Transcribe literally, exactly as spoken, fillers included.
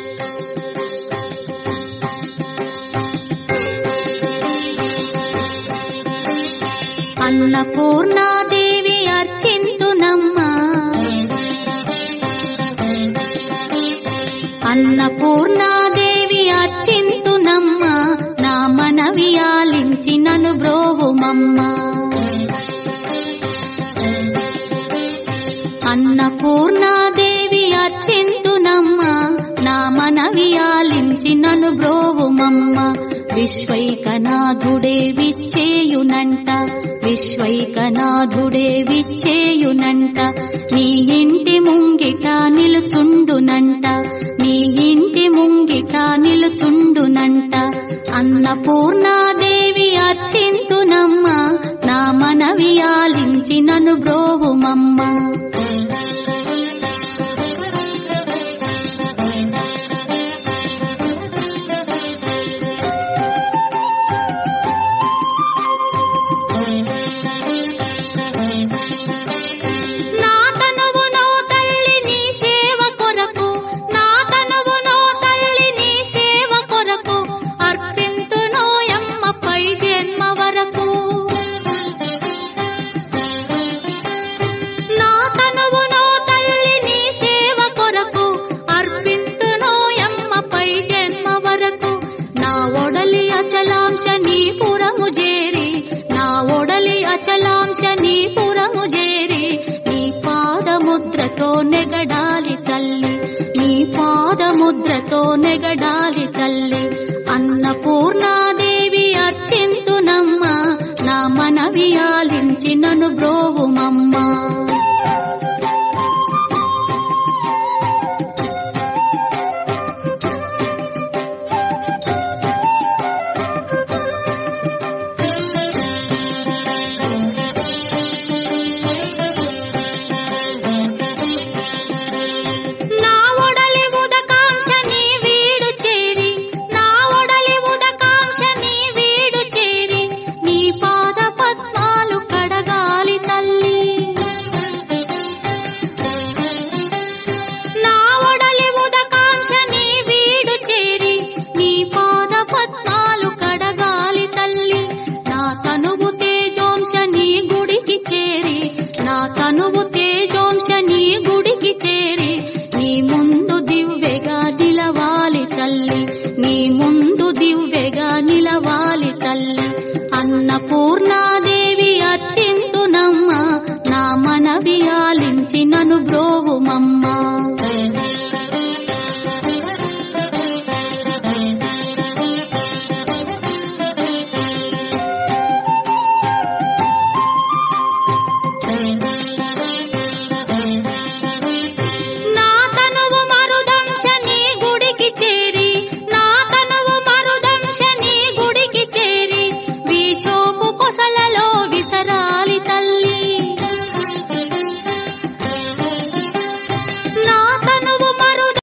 అన్నపూర్ణాదేవి అర్చింతునమ్మా, అన్నపూర్ణాదేవి అర్చింతునమ్మా, నా మనవి ఆలించి నన్ను బ్రోవుమమ్మా. అన్నపూర్ణాదేవి అర్చింతునమ్మా, నా మనవి ఆలించి నన్ను బ్రోవుమమ్మా. విశ్వైకనాథుడే విచ్చేయునంట, విశ్వైకనాథుడే విచ్చేయునంట, నీ ఇంటి ముంగిట నిలుచుండునంట, నీ ఇంటి ముంగిట నిలుచుండునంట. అన్నపూర్ణాదేవి అర్చింతునమ్మా, నా మనవి ఆలించి నన్ను బ్రోవుమమ్మా. అచలాంశ నీ పురము చేరి, నా ఒడలి అచలాంశ నీ పురము చేరి, నీ పాదముద్రతో నెగడాలి తల్లి, నీ పాదముద్రతో నెగడాలి తల్లి. అన్నపూర్ణాదేవి అర్చింతునమ్మా, నా మనవి ఆలించి నన్ను బ్రోవుమమ్మా. నా తనువు తేజోంశ నీ గుడికి చేరి, నీ ముందు దివ్వెగా నిలవాలి తల్లి, నీ ముందు దివ్వెగా నిలవాలి తల్లి. అన్నపూర్ణ